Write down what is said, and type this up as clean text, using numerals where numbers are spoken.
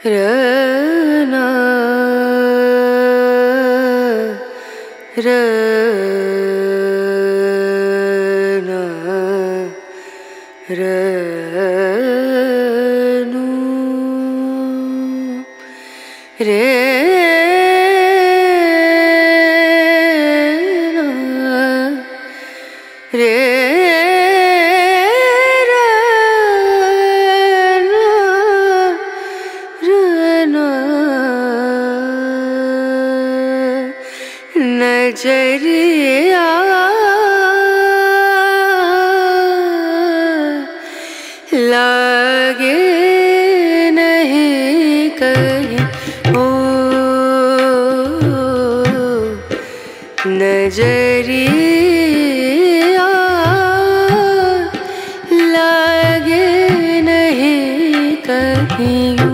रना रना रनु रे नजरिया लागे नहीं कहीं ओ नजरिया लागे नहीं कहीं